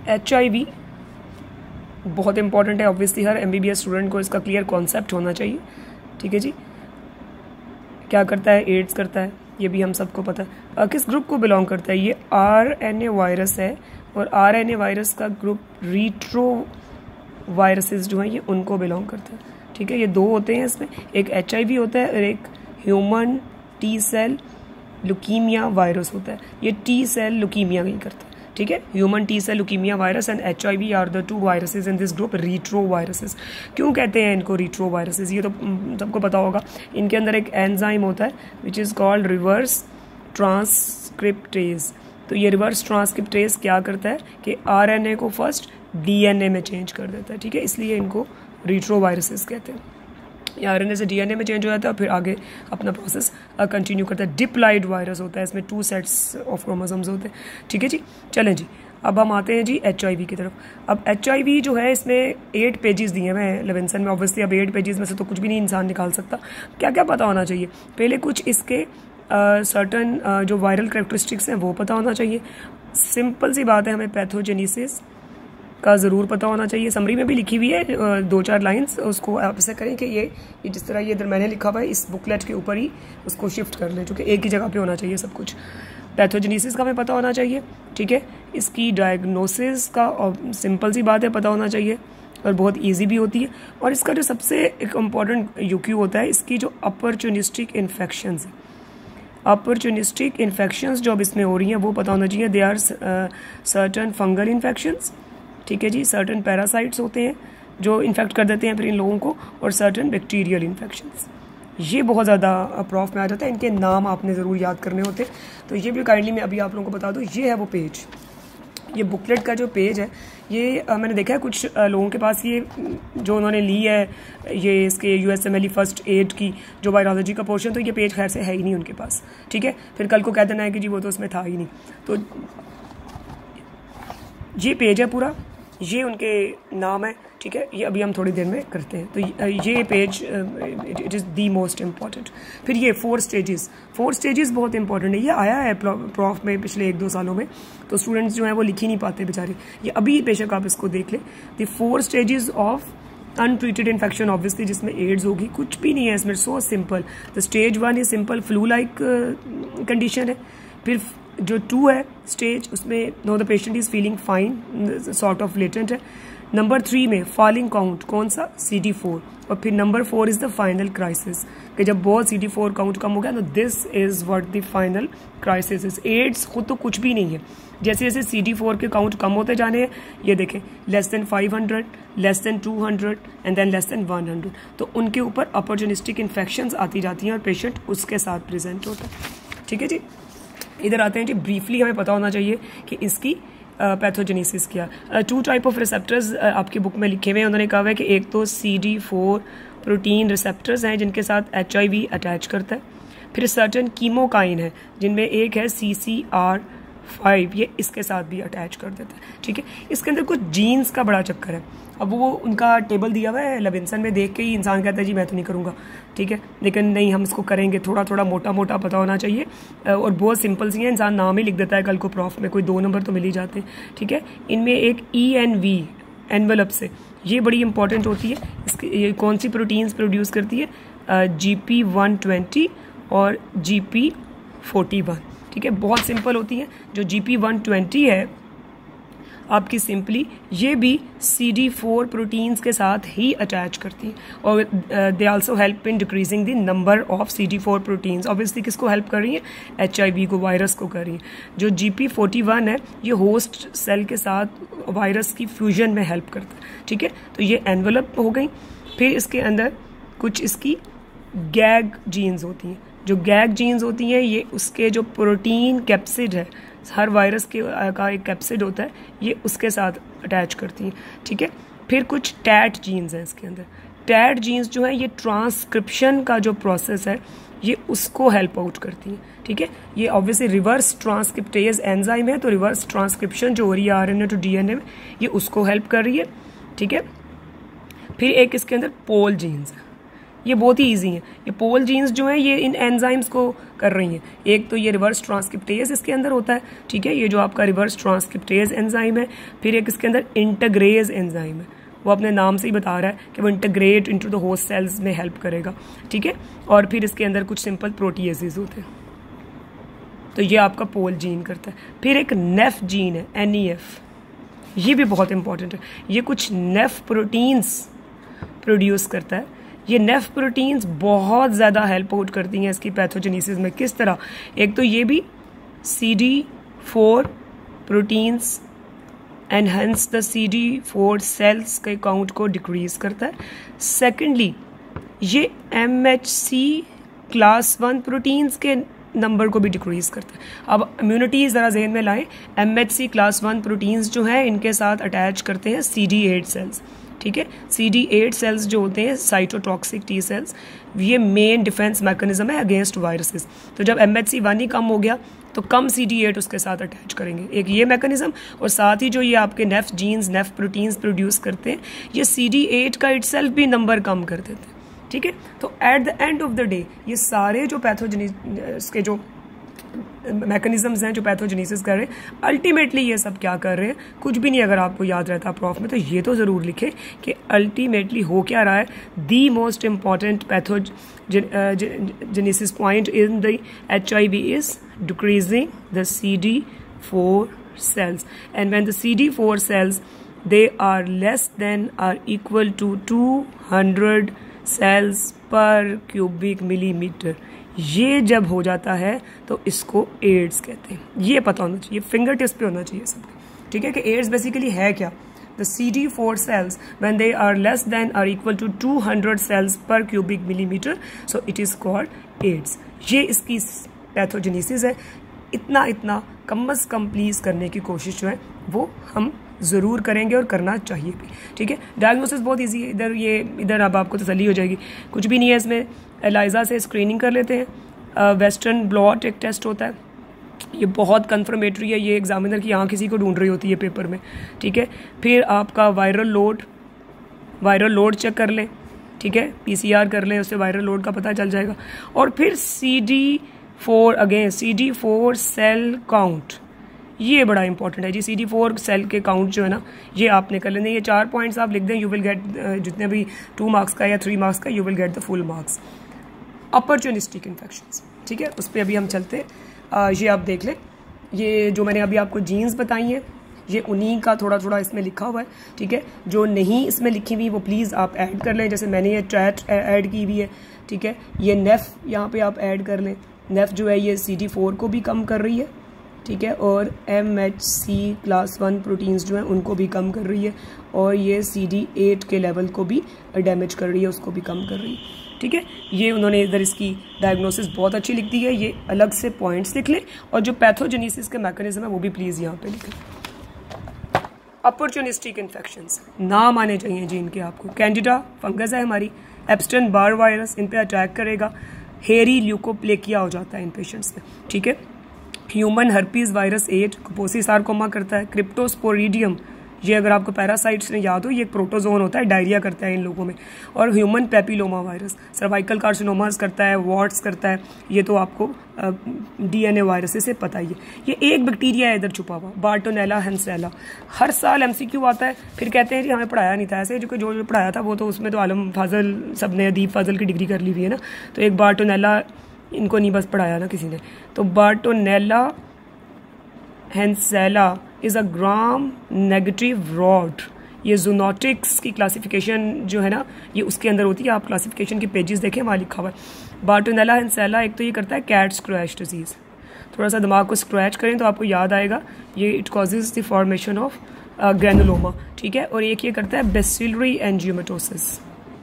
HIV बहुत important है, obviously हर MBBS student को इसका क्लियर कॉन्सेप्ट होना चाहिए, ठीक है जी। क्या करता है? एड्स करता है, ये भी हम सबको पता है। किस ग्रुप को बिलोंग करता है? ये RNA वायरस है, और RNA वायरस का ग्रुप रीट्रो वायरसेस जो हैं ये उनको बिलोंग करता है, ठीक है। ये दो होते हैं इसमें, एक HIV होता है और एक human T cell leukaemia virus होता है। ये T सेल ल्यूकीमिया नहीं करता है, ठीक है। Human T cell leukaemia virus and HIV are the two viruses in this group retro viruses. क्यों कहते हैं इनको रीट्रो वायरसेस? ये तो सबको पता होगा। इनके अंदर एक एंजाइम होता है which is called reverse transcriptase. तो ये रिवर्स ट्रांसक्रिप्टेज क्या करता है कि RNA को फर्स्ट DNA में चेंज कर देता है, ठीक है। इसलिए इनको रीट्रो वायरसेस कहते हैं। ये RNA से DNA में चेंज हो जाता है और फिर आगे अपना प्रोसेस कंटिन्यू करता है। डिप्लॉइड वायरस होता है, इसमें 2 सेट्स ऑफ क्रोमोसोम्स होते हैं, ठीक है जी। चलें जी, अब हम आते हैं जी HIV की तरफ। अब HIV जो है इसमें 8 पेजेस दिए हुए हैं लेविंसन में। ऑब्वियसली अब 8 पेजेस में से तो कुछ भी नहीं इंसान निकाल सकता। क्या क्या पता होना चाहिए? पहले कुछ इसके सर्टन जो वायरल कैरेक्टरिस्टिक्स हैं वो पता होना चाहिए। सिंपल सी बात है, हमें पैथोजेनेसिस का ज़रूर पता होना चाहिए। समरी में भी लिखी हुई है 2-4 लाइंस, उसको आप ऐसे करें कि ये जिस तरह ये इधर मैंने लिखा हुआ है इस बुकलेट के ऊपर ही उसको शिफ्ट कर लें, क्योंकि एक ही जगह पे होना चाहिए सब कुछ। पैथोजेनेसिस का हमें पता होना चाहिए, ठीक है। इसकी डायग्नोसिस का सिंपल सी बात है पता होना चाहिए और बहुत ईजी भी होती है। और इसका जो सबसे एक इम्पॉर्टेंट UQ होता है, इसकी जो अपॉर्चुनिस्टिक इन्फेक्शंस है, अपॉर्चुनिस्टिक इन्फेक्शंस जो अब इसमें हो रही हैं वो पता होना चाहिए। They are certain fungal infections, ठीक है जी। सर्टन पैरासाइट्स होते हैं जो इन्फेक्ट कर देते हैं फिर इन लोगों को, और सर्टन बैक्टीरियल इन्फेक्शंस। ये बहुत ज़्यादा प्रॉफ में आ जाता है, इनके नाम आपने ज़रूर याद करने होते हैं। तो ये भी काइंडली मैं अभी आप लोगों को बता दूँ, ये है वो पेज, ये बुकलेट का जो पेज है ये मैंने देखा है कुछ लोगों के पास ये जो उन्होंने ली है ये इसके usmle फर्स्ट एड की जो वायरोलॉजी का पोर्शन, तो ये पेज खैर से है ही नहीं उनके पास, ठीक है। फिर कल को कह देना है कि जी वो तो उसमें था ही नहीं। तो ये पेज है पूरा, ये उनके नाम है, ठीक है। ये अभी हम थोड़ी देर में करते हैं। तो ये page it is the most important. फिर ये 4 स्टेजेस, 4 स्टेजेस बहुत इंपॉर्टेंट है। ये आया है प्रॉफ में पिछले 1-2 सालों में, तो स्टूडेंट्स जो हैं वो लिख ही नहीं पाते बेचारे। ये अभी बेशक आप इसको देख लें। The 4 stages of untreated infection, obviously जिसमें एड्स होगी, कुछ भी नहीं है इसमें, so simple. The stage 1 is simple flu like condition है। फिर जो 2 है स्टेज, उसमें no the patient is feeling fine, sort of latent है। नंबर 3 में फॉलिंग काउंट, कौन सा? CD4। और फिर number 4 is the final crisis, कि जब बहुत CD4 काउंट कम हो गया तो this is what the final crisis is. AIDS खुद तो कुछ भी नहीं है, जैसे जैसे CD4 के काउंट कम होते जाने हैं, ये देखें less than 500, less than 200 and then less than 100, तो उनके ऊपर अपॉर्चुनिस्टिक इन्फेक्शंस आती जाती हैं और पेशेंट उसके साथ प्रेजेंट होता है, ठीक है जी। इधर आते हैं जी, ब्रीफली हमें पता होना चाहिए कि इसकी पैथोजेनेसिस क्या। 2 टाइप ऑफ रिसेप्टर्स आपकी बुक में लिखे हुए हैं। उन्होंने कहा है कि एक तो CD4 प्रोटीन रिसेप्टर्स हैं जिनके साथ HIV अटैच करता है। फिर सर्टन कीमोकाइन है जिनमें एक है CCR5, ये इसके साथ भी अटैच कर देता है, ठीक है। इसके अंदर कुछ जीन्स का बड़ा चक्कर है। अब वो उनका टेबल दिया हुआ है लेविंसन में, देख के ही इंसान कहता है जी मैं तो नहीं करूँगा, ठीक है। लेकिन नहीं, हम इसको करेंगे। थोड़ा थोड़ा मोटा मोटा पता होना चाहिए और बहुत सिंपल सी है, इंसान नाम ही लिख देता है, कल को प्रॉफ में कोई 2 नंबर तो मिल ही जाते हैं, ठीक है। इनमें एक ENV एनवेलप से, ये बड़ी इंपॉर्टेंट होती है। इसकी ये कौन सी प्रोटीन्स प्रोड्यूस करती है? GP120 और GP41, ठीक है। बहुत सिंपल होती है। जो GP120 है आपकी सिंपली ये भी CD4 प्रोटीन्स के साथ ही अटैच करती है और they also help in decreasing the number of CD4 proteins. Obviously किसको हेल्प कर रही है? HIV को, वायरस को कर रही है। जो GP41 है ये होस्ट सेल के साथ वायरस की फ्यूजन में हेल्प करता है, ठीक है। तो ये एनवेलप हो गई। फिर इसके अंदर कुछ इसकी गैग जीन्स होती हैं। जो गैग जीन्स होती हैं ये उसके जो प्रोटीन कैप्सिड है, हर वायरस के का एक कैप्सिड होता है, ये उसके साथ अटैच करती हैं, ठीक है। फिर कुछ टैट जीन्स हैं इसके अंदर। टैट जीन्स जो है ये ट्रांसक्रिप्शन का जो प्रोसेस है ये उसको हेल्प आउट करती हैं, ठीक है। ये ऑब्वियसली रिवर्स ट्रांसक्रिप्टेज एंजाइम है, तो रिवर्स ट्रांसक्रिप्शन जो हो रही है RNA टू DNA में ये उसको हेल्प कर रही है, ठीक है। फिर एक इसके अंदर पोल जीन्स है। ये बहुत ही ईजी हैं। ये पोल जीन्स जो है ये इन एंजाइम्स को कर रही हैं। एक तो ये रिवर्स ट्रांसक्रिप्टेज इसके अंदर होता है, ठीक है, ये जो आपका रिवर्स ट्रांसक्रिप्टेज एंजाइम है। फिर एक इसके अंदर इंटीग्रेज एंजाइम है, वो अपने नाम से ही बता रहा है कि वो integrate into the host cells में हेल्प करेगा, ठीक है। और फिर इसके अंदर कुछ सिंपल प्रोटीएजेस होते हैं, तो ये आपका पोल जीन करता है। फिर एक नेफ जीन है, NEF, ये भी बहुत इंपॉर्टेंट है। ये कुछ नेफ प्रोटीन्स प्रोड्यूस करता है। ये नेफ प्रोटीन्स बहुत ज़्यादा हेल्प आउट करती हैं इसकी पैथोजेनेसिस में। किस तरह? एक तो ये भी CD4 proteins enhance the CD4 cells के काउंट को डिक्रीज करता है। सेकेंडली ये MHC क्लास 1 प्रोटीन्स के नंबर को भी डिक्रीज करता है। अब इम्यूनिटी ज़रा जहन में लाएं, MHC क्लास 1 प्रोटीन्स जो है इनके साथ अटैच करते हैं CD8 सेल्स, ठीक है। CD8 सेल्स जो होते हैं साइटोटॉक्सिक T सेल्स, ये मेन डिफेंस मैकेनिज्म है अगेंस्ट वायरसेस। तो जब MHC1 ही कम हो गया तो कम CD8 उसके साथ अटैच करेंगे, एक ये मैकेनिज्म। और साथ ही जो ये आपके Nef genes Nef proteins produce करते हैं, ये CD8 का इटसेल्फ भी नंबर कम कर देते हैं, ठीक है। तो at the end of the day ये सारे जो पैथोजेनिस के जो मैकेनिज्म्स हैं जो पैथोजेनेसिस कर रहे हैं, अल्टीमेटली ये सब क्या कर रहे हैं, कुछ भी नहीं अगर आपको याद रहता प्रॉफ में तो ये तो ज़रूर लिखें कि अल्टीमेटली हो क्या रहा है। The most important pathogenesis point in the HIV is decreasing the CD4 cells, and when the CD4 cells they are less than or equal to 200 cells per cubic millimeter, ये जब हो जाता है तो इसको एड्स कहते हैं। ये पता होना चाहिए, फिंगर टिप्स पे होना चाहिए सबके, ठीक है, कि एड्स बेसिकली है क्या। The CD4 cells when they are less than or equal to 200 cells per cubic millimeter, so it is called AIDS। ये इसकी पैथोजेनेसिस है। इतना कम अज कम प्लीज करने की कोशिश जो है वो हम ज़रूर करेंगे और करना चाहिए भी, ठीक है। डायग्नोसिस बहुत इजी है, इधर अब आपको तसल्ली हो जाएगी, कुछ भी नहीं है इसमें। एलाइजा से स्क्रीनिंग कर लेते हैं। वेस्टर्न ब्लॉट एक टेस्ट होता है, ये बहुत कन्फर्मेटरी है, ये एग्जामिनर की यहाँ किसी को ढूंढ रही होती है पेपर में, ठीक है। फिर आपका वायरल लोड चेक कर लें, ठीक है, PCR कर लें, उससे वायरल लोड का पता चल जाएगा। और फिर CD4 सेल काउंट, ये बड़ा इंपॉर्टेंट है जी। CD4 सेल के काउंट जो है ना, ये आपने कर लेने। ये 4 पॉइंट्स आप लिख दें, यू विल गेट जितने भी 2 मार्क्स का या 3 मार्क्स का, you will get the full marks. Opportunistic infections, ठीक है, उस पर अभी हम चलते हैं। ये आप देख लें, ये जो मैंने अभी आपको जीन्स बताई हैं, ये उन्हीं का थोड़ा इसमें लिखा हुआ है, ठीक है। जो नहीं इसमें लिखी हुई वो प्लीज़ आप ऐड कर लें, जैसे मैंने ये चैट ऐड की हुई है, ठीक है। ये नेफ यहाँ पे आप ऐड कर लें। नेफ जो है ये CD4 को भी कम कर रही है, ठीक है, और MHC क्लास 1 प्रोटीन्स जो हैं उनको भी कम कर रही है, और ये CD8 के लेवल को भी डैमेज कर रही है, उसको भी कम कर रही है, ठीक है। ये उन्होंने इधर इसकी डायग्नोसिस बहुत अच्छी लिख दी है, ये अलग से पॉइंट्स लिख लें, और जो पैथोजेनेसिस के मैकेनिज्म है वो भी प्लीज़ यहाँ पे लिखें। अपॉर्चुनिस्टिक इन्फेक्शंस नाम आने चाहिए जी इनके आपको। कैंडिडा फंगस है हमारी, एप्स्टन बार वायरस इन पे अटैक करेगा, हेरी ल्यूकोप्लेकिया हो जाता है इन पेशेंट्स में, ठीक है। Human herpes virus 8 Kaposi sarcoma करता है। क्रिप्टोस्पोरिडियम, ये अगर आपको पैरासाइट्स ने याद हो, ये एक प्रोटोजोन होता है, डायरिया करता है इन लोगों में। और human papilloma virus cervical carcinomas करता है, वॉट्स करता है, ये तो आपको DNA वायरस से पता ही है। ये एक बैक्टीरिया है इधर छुपा हुआ, बार्टोनेला हेंसेला, हर साल MCQ आता है। फिर कहते हैं जी हमें पढ़ाया नहीं था, ऐसे जो पढ़ाया था वो तो उसमें तो आलम फाजल सब ने, अदीब फाजल की डिग्री कर ली हुई है ना, तो एक बार्टोनेला इनको नहीं बस पढ़ाया ना किसी ने। तो Bartonella henselae is a gram negative rod. ये जूनोटिक्स की क्लासिफिकेशन जो है ना, ये उसके अंदर होती है, आप क्लासिफिकेशन के पेजेस देखें, वहाँ लिखा हुआ है। बार्टोनेला हेंसेला एक तो ये करता है कैट स्क्रैच डिजीज़, थोड़ा सा दिमाग को स्क्रैच करें तो आपको याद आएगा, ये it causes the formation of granuloma, ठीक है। और एक ये करता है बेसिलरी एंजियोमेटोसिस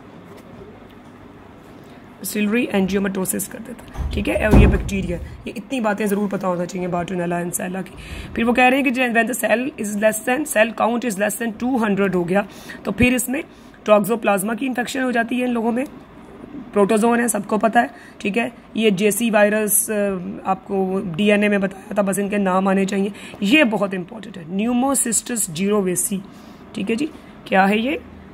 कर देता है, ठीक है। और ये बैक्टीरिया, ये इतनी बातें ज़रूर पता होना चाहिए बार्टोनेला हेंसेला की। फिर वो कह रहे हैं कि when the cell count is less than 200 हो गया तो फिर इसमें टॉक्सोप्लाज्मा की इन्फेक्शन हो जाती है इन लोगों में। प्रोटोजोन है, सबको पता है, ठीक है। ये JC वायरस आपको DNA में बताया था, बस इनके नाम आने चाहिए, ये बहुत इंपॉर्टेंट है। न्यूमोसिस्टिस जीरोवेसी, ठीक है जी, क्या है ये?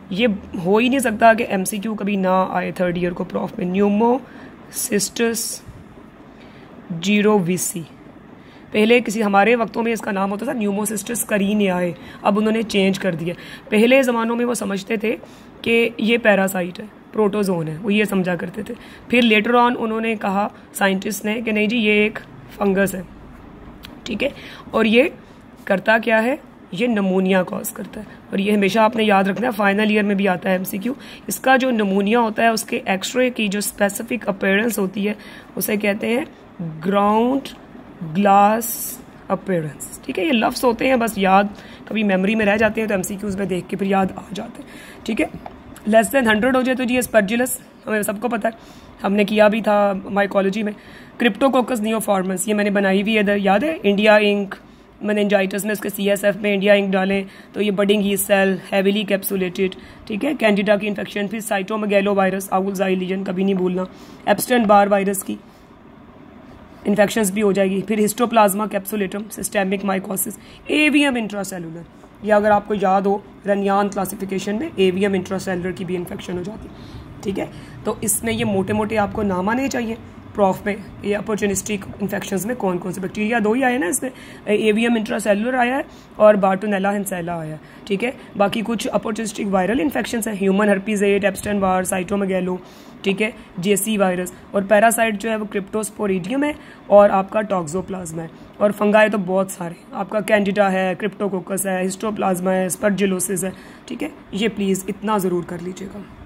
ये हो ही नहीं सकता कि MCQ कभी ना आए थर्ड ईयर को प्रॉफ में। न्यूमोसिस्टस जीरोविसी, पहले किसी हमारे वक्तों में इसका नाम होता था न्यूमोसिस्टस करीनियाए, अब उन्होंने चेंज कर दिया। पहले ज़मानों में वो समझते थे कि ये पैरासाइट है, प्रोटोजोन है, वो ये समझा करते थे। फिर लेटर ऑन उन्होंने कहा साइंटिस्ट ने कि नहीं जी ये एक फंगस है, ठीक है, और ये करता क्या है, ये नमूनिया कॉज करता है। और ये हमेशा आपने याद रखना है, फाइनल ईयर में भी आता है MCQ। इसका जो नमूनिया होता है उसके एक्सरे की जो स्पेसिफिक अपीयरेंस होती है उसे कहते हैं ग्राउंड ग्लास अपीयरेंस, ठीक है। ये लफ्स होते हैं, बस याद कभी मेमोरी में रह जाते हैं तो MCQs में देख के फिर याद आ जाते हैं, ठीक है। लेस देन 100 हो जाए तो जी एस्परजिलस, हमें सबको पता है, हमने किया भी था माइकोलॉजी में। क्रिप्टोकोकस नियोफॉर्मस, ये मैंने बनाई हुई है इधर, याद है, इंडिया इंक मेनिंजाइटिस में उसके CSF में इंडिया इंक डालें तो ये budding yeast cell, heavily capsulated, ठीक है, कैंडिडा की इन्फेक्शन। फिर साइटोमेगैलो वायरस, आउलजाई लीजन कभी नहीं भूलना, एब्स्टेन बार वायरस की इन्फेक्शंस भी हो जाएगी। फिर histoplasma capsulatum, systemic mycosis, avium intracellular, ये अगर आपको याद हो रनियान क्लासिफिकेशन में एवियम इंट्रासेलुलर की भी इन्फेक्शन हो जाती है, ठीक है। तो इसमें ये मोटे मोटे आपको नाम आने चाहिए प्रॉफ में, ये अपॉर्चुनिस्टिक इन्फेक्शंस में कौन कौन से बैक्टीरिया, दो ही आए ना इसमें, एवियम इंट्रासेलुलर आया है और बार्टोनेला हेंसेला आया है, ठीक है। बाकी कुछ अपॉर्चुनिस्टिक वायरल इन्फेक्शंस हैं, human herpes 8, Epstein Barr, cytomegalo, ठीक है, JC वायरस। और पैरासाइट जो है वो क्रिप्टोस्पोरिडियम है और आपका टॉक्सोप्लाज्मा है। और फंगाई तो बहुत सारे, आपका कैंडिडा है, क्रिप्टोकोकस है, हिस्टोप्लाज्मा है, स्पर्जिलोसिस है, ठीक है। ये प्लीज़ इतना ज़रूर कर लीजिएगा।